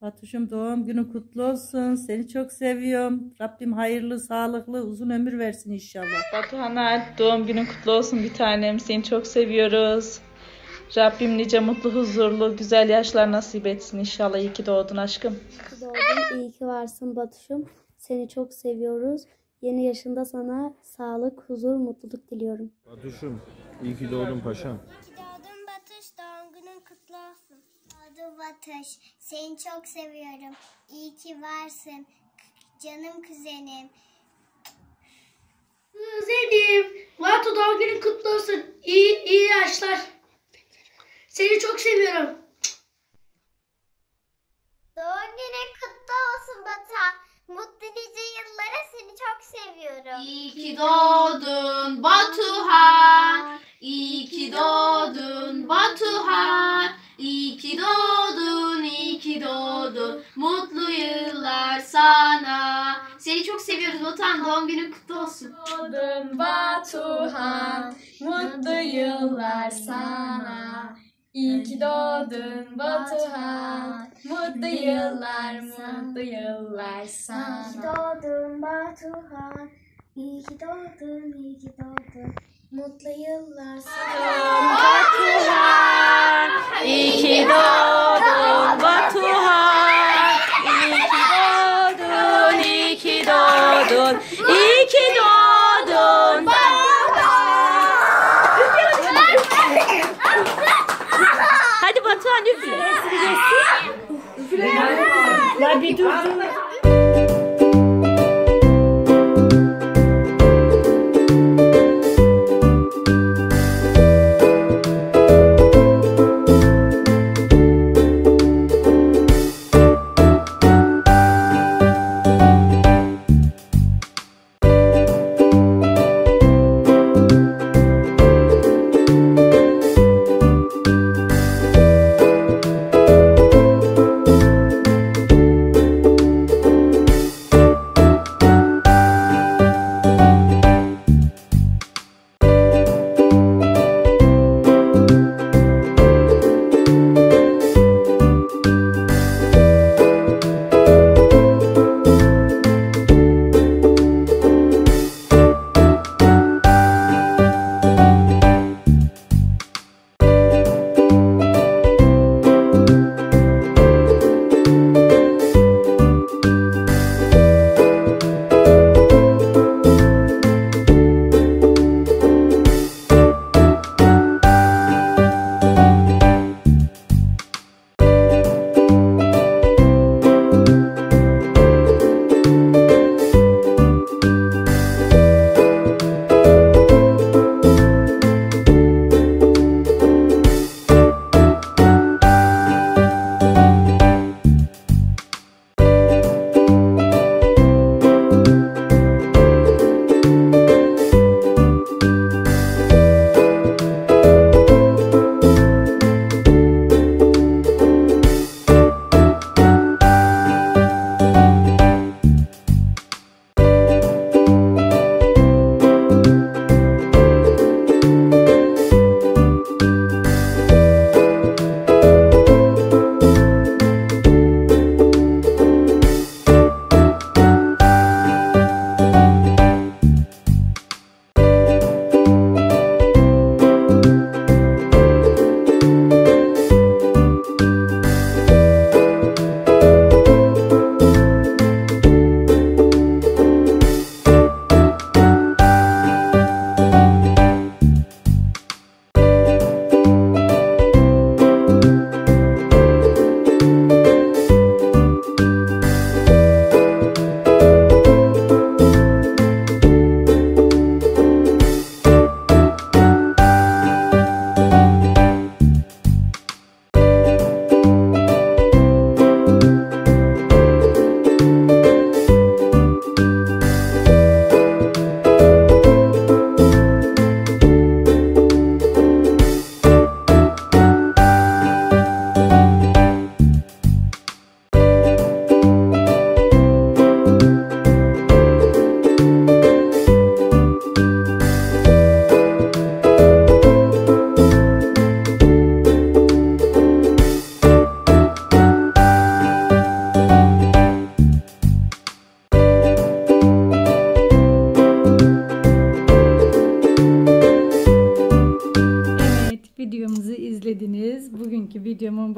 Batuş'um doğum günün kutlu olsun. Seni çok seviyorum. Rabbim hayırlı, sağlıklı, uzun ömür versin inşallah. Batuhan'a doğum günün kutlu olsun bir tanem. Seni çok seviyoruz. Rabbim nice mutlu, huzurlu, güzel yaşlar nasip etsin inşallah. İyi ki doğdun aşkım. İyi ki doğdun, iyi ki varsın Batuş'um. Seni çok seviyoruz. Yeni yaşında sana sağlık, huzur, mutluluk diliyorum. Batuş'um, iyi ki doğdun paşam. İyi ki doğdun Batuş, doğum günün kutlu olsun. Doğdun Batuş, seni çok seviyorum. İyi ki varsın, canım kuzenim. Kuzenim, Batu doğum günün kutlu olsun. İyi yaşlar. Seni çok seviyorum. Doğum günün kutlu olsun Batuhan. Mutlu nice yıllara, seni çok seviyorum. İyi ki doğdun Batuhan. İyi ki doğdun Batuhan. İyi ki doğdun, iyi ki doğdun. Mutlu yıllar sana. Seni çok seviyoruz Batuhan. Doğum günün kutlu olsun. Doğdun Batuhan, mutlu yıllar sana. İyi ki doğdun Batuhan, mutlu yıllar, mutlu yıllar sana. İyi ki doğdun Batuhan. İyi ki doğdun, iyi ki doğdun. Mutlu yıllar sana. Batuhan, iyi ki doğdun Batuhan. İyi ki doğdun, iyi ki doğdun. İyi ki doğdun Batuhan. Hadi Batuhan üfle. Üfle. Ya bir dur.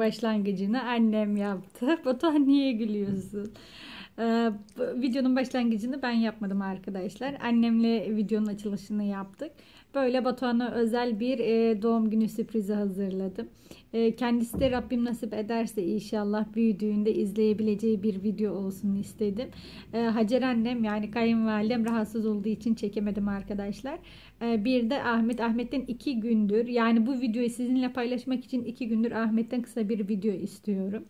başlangıcını annem yaptı. Batuhan niye gülüyorsun? Videonun başlangıcını ben yapmadım arkadaşlar. Annemle videonun açılışını yaptık. Böyle Batuhan'a özel bir doğum günü sürprizi hazırladım. Kendisi de Rabbim nasip ederse inşallah büyüdüğünde izleyebileceği bir video olsun istedim. Hacer annem yani kayınvalidem rahatsız olduğu için çekemedim arkadaşlar. Bir de Ahmet'ten 2 gündür yani bu videoyu sizinle paylaşmak için 2 gündür Ahmet'ten kısa bir video istiyorum.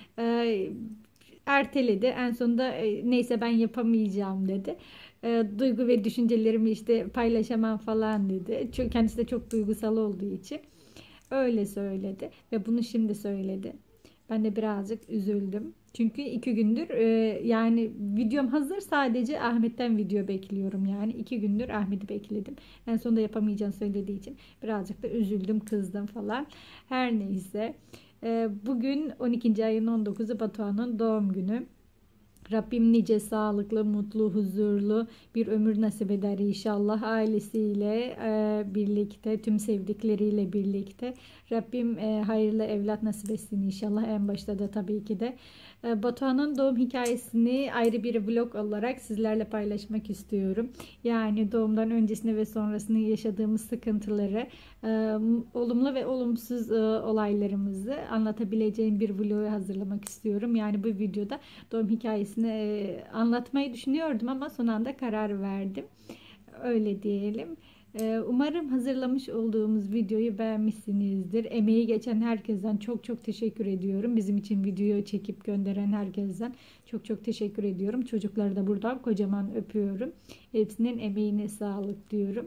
Erteledi. En sonunda neyse ben yapamayacağım dedi. Duygu ve düşüncelerimi işte paylaşamam falan dedi. Çünkü kendisi de çok duygusal olduğu için öyle söyledi ve bunu şimdi söyledi. Ben de birazcık üzüldüm. Çünkü 2 gündür yani videom hazır, sadece Ahmet'ten video bekliyorum yani 2 gündür Ahmet'i bekledim. En sonunda yapamayacağını söylediği için birazcık da üzüldüm, kızdım falan. Her neyse. Bugün 12. ayın 19'u Batuhan'ın doğum günü. Rabbim nice sağlıklı, mutlu, huzurlu bir ömür nasip eder inşallah. Ailesiyle birlikte, tüm sevdikleriyle birlikte. Rabbim hayırlı evlat nasip etsin inşallah. En başta da tabii ki de Batuhan'ın doğum hikayesini ayrı bir vlog olarak sizlerle paylaşmak istiyorum. Yani doğumdan öncesinde ve sonrasında yaşadığımız sıkıntıları, olumlu ve olumsuz olaylarımızı anlatabileceğim bir vlogu hazırlamak istiyorum. Yani bu videoda doğum hikayesini anlatmayı düşünüyordum ama son anda karar verdim. Öyle diyelim. Umarım hazırlamış olduğumuz videoyu beğenmişsinizdir. Emeği geçen herkesten çok çok teşekkür ediyorum. Bizim için videoyu çekip gönderen herkesten çok çok teşekkür ediyorum. Çocukları da buradan kocaman öpüyorum. Hepsinin emeğine sağlık diyorum.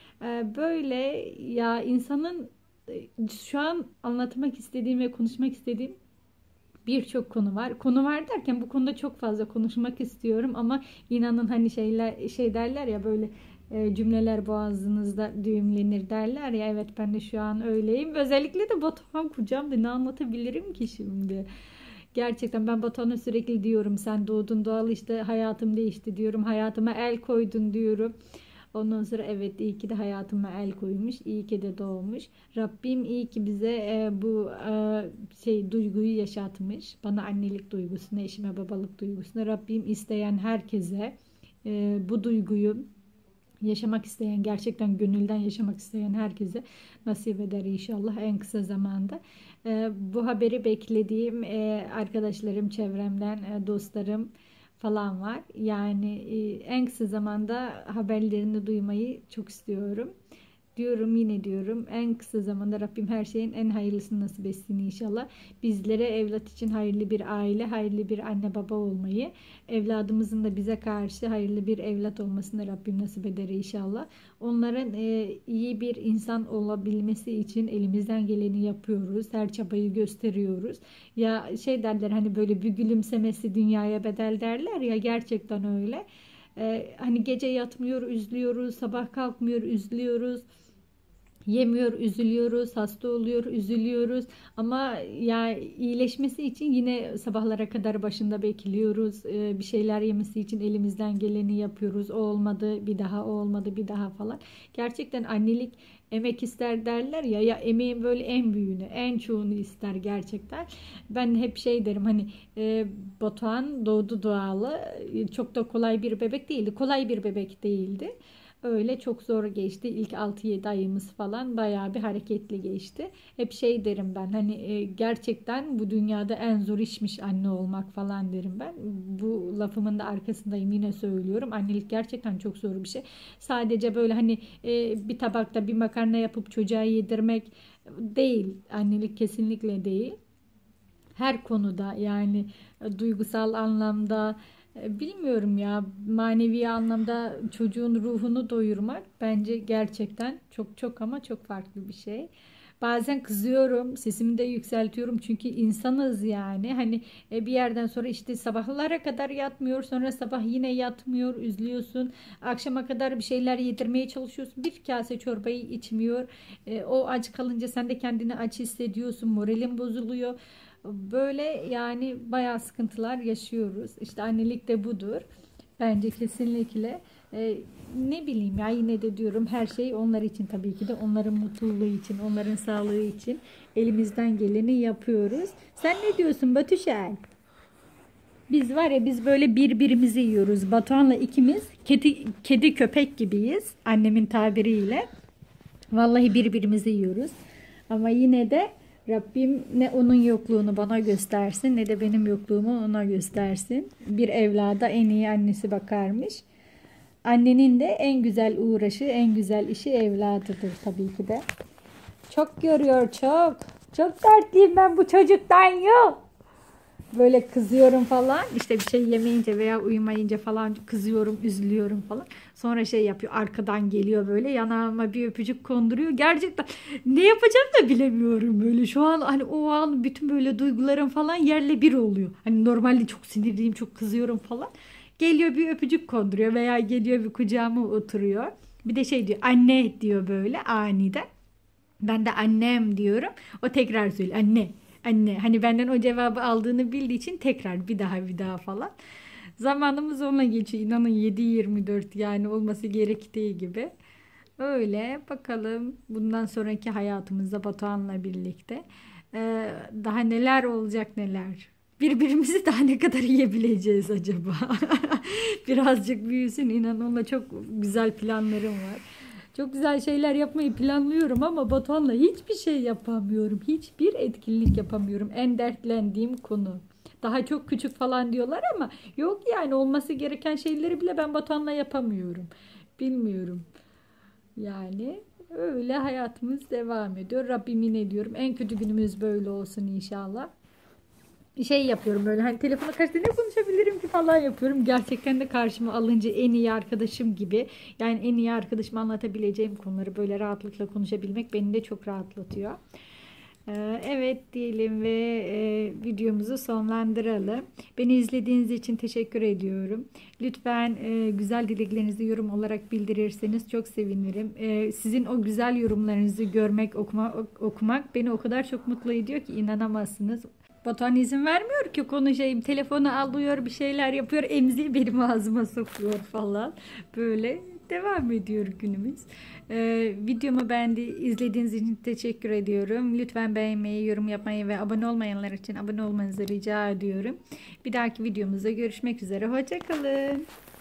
Böyle ya insanın şu an anlatmak istediğim ve konuşmak istediğim birçok konu var. Konu var derken bu konuda çok fazla konuşmak istiyorum ama inanın hani şey derler ya böyle cümleler boğazınızda düğümlenir derler ya, evet ben de şu an öyleyim. Özellikle de Batuhan kucağımda, ne anlatabilirim ki şimdi? Gerçekten ben Batuhan'a sürekli diyorum sen doğdun doğalı işte hayatım değişti diyorum. Hayatıma el koydun diyorum. Ondan sonra evet iyi ki de hayatıma el koymuş. İyi ki de doğmuş. Rabbim iyi ki bize bu duyguyu yaşatmış. Bana annelik duygusunu, eşime babalık duygusunu. Rabbim isteyen herkese bu duyguyu yaşamak isteyen, gerçekten gönülden yaşamak isteyen herkese nasip eder inşallah en kısa zamanda. Bu haberi beklediğim arkadaşlarım, çevremden, dostlarım falan var. Yani en kısa zamanda haberlerini duymayı çok istiyorum. Diyorum en kısa zamanda Rabbim her şeyin en hayırlısını nasip etsin inşallah. Bizlere evlat için hayırlı bir aile, hayırlı bir anne baba olmayı, evladımızın da bize karşı hayırlı bir evlat olmasını Rabbim nasip eder inşallah. Onların iyi bir insan olabilmesi için elimizden geleni yapıyoruz. Her çabayı gösteriyoruz. Ya derler hani böyle bir gülümsemesi dünyaya bedel derler ya, gerçekten öyle. Hani gece yatmıyor, üzülüyoruz, sabah kalkmıyor, üzülüyoruz. Yemiyor, üzülüyoruz, hasta oluyor, üzülüyoruz ama ya iyileşmesi için yine sabahlara kadar başında bekliyoruz. Bir şeyler yemesi için elimizden geleni yapıyoruz. O olmadı, bir daha, o olmadı, bir daha falan. Gerçekten annelik emek ister derler ya, ya emeğin böyle en büyüğünü, en çoğunu ister gerçekten. Ben hep derim hani Batuhan doğdu doğalı, çok da kolay bir bebek değildi. Kolay bir bebek değildi. Öyle çok zor geçti. İlk 6-7 ayımız falan bayağı bir hareketli geçti. Hep derim ben hani gerçekten bu dünyada en zor işmiş anne olmak falan derim ben. Bu lafımın da arkasındayım, yine söylüyorum. Annelik gerçekten çok zor bir şey. Sadece böyle hani bir tabakta bir makarna yapıp çocuğa yedirmek değil. Annelik kesinlikle değil. Her konuda yani duygusal anlamda, bilmiyorum ya, manevi anlamda çocuğun ruhunu doyurmak bence gerçekten çok çok ama çok farklı bir şey. Bazen kızıyorum, sesimi de yükseltiyorum çünkü insanız yani. Hani bir yerden sonra işte sabahlara kadar yatmıyor, sonra sabah yine yatmıyor, üzülüyorsun. Akşama kadar bir şeyler yedirmeye çalışıyorsun. Bir kase çorbayı içmiyor. O aç kalınca sen de kendini aç hissediyorsun, moralin bozuluyor. Böyle yani bayağı sıkıntılar yaşıyoruz. İşte annelik de budur. Bence kesinlikle. Ne bileyim ya, yine de diyorum, her şey onlar için, tabii ki de onların mutluluğu için, onların sağlığı için elimizden geleni yapıyoruz. Sen ne diyorsun Batüşel? Biz var ya, biz böyle birbirimizi yiyoruz. Batuhan'la ikimiz kedi köpek gibiyiz, annemin tabiriyle. Vallahi birbirimizi yiyoruz. Ama yine de Rabbim ne onun yokluğunu bana göstersin, ne de benim yokluğumu ona göstersin. Bir evlada en iyi annesi bakarmış. Annenin de en güzel uğraşı, en güzel işi evladıdır tabii ki de. Çok yoruyor, çok. Çok dertliyim ben bu çocuktan, yok. Böyle kızıyorum falan. İşte bir şey yemeyince veya uyumayınca falan kızıyorum, üzülüyorum falan. Sonra şey yapıyor, arkadan geliyor böyle yanağıma bir öpücük konduruyor. Gerçekten ne yapacağım da bilemiyorum böyle. Şu an hani o an bütün böyle duygularım falan yerle bir oluyor. Hani normalde çok sinirliyim, çok kızıyorum falan. Geliyor bir öpücük konduruyor veya geliyor bir kucağıma oturuyor. Bir de şey diyor, anne diyor böyle aniden. Ben de annem diyorum. O tekrar söylüyor, anne. Anne, hani benden o cevabı aldığını bildiği için tekrar bir daha falan. Zamanımız onunla geçiyor. İnanın 7-24 yani, olması gerektiği gibi. Öyle bakalım bundan sonraki hayatımızda Batuhan'la birlikte. Daha neler olacak neler. Birbirimizi daha ne kadar yiyebileceğiz acaba? Birazcık büyüsün, inan onunla çok güzel planlarım var. Çok güzel şeyler yapmayı planlıyorum ama Batuhan'la hiçbir şey yapamıyorum. Hiçbir etkinlik yapamıyorum. En dertlendiğim konu. Daha çok küçük falan diyorlar ama yok yani, olması gereken şeyleri bile ben Batuhan'la yapamıyorum. Bilmiyorum. Yani öyle hayatımız devam ediyor. Rabbim yine diyorum en kötü günümüz böyle olsun inşallah. Şey yapıyorum böyle, hani telefona karşı ne konuşabilirim ki falan yapıyorum. Gerçekten de karşıma alınca en iyi arkadaşım gibi, yani en iyi arkadaşıma anlatabileceğim konuları böyle rahatlıkla konuşabilmek beni de çok rahatlatıyor. Evet diyelim ve videomuzu sonlandıralım. Beni izlediğiniz için teşekkür ediyorum. Lütfen güzel dileklerinizi yorum olarak bildirirseniz çok sevinirim. Sizin o güzel yorumlarınızı görmek, okumak beni o kadar çok mutlu ediyor ki inanamazsınız. Batuhan izin vermiyor ki konuşayım. Telefonu alıyor, bir şeyler yapıyor, emziği benim ağzıma sokuyor falan. Böyle devam ediyor günümüz. Videomu izlediğiniz için teşekkür ediyorum. Lütfen beğenmeyi, yorum yapmayı ve abone olmayanlar için abone olmanızı rica ediyorum. Bir dahaki videomuzda görüşmek üzere. Hoşça kalın.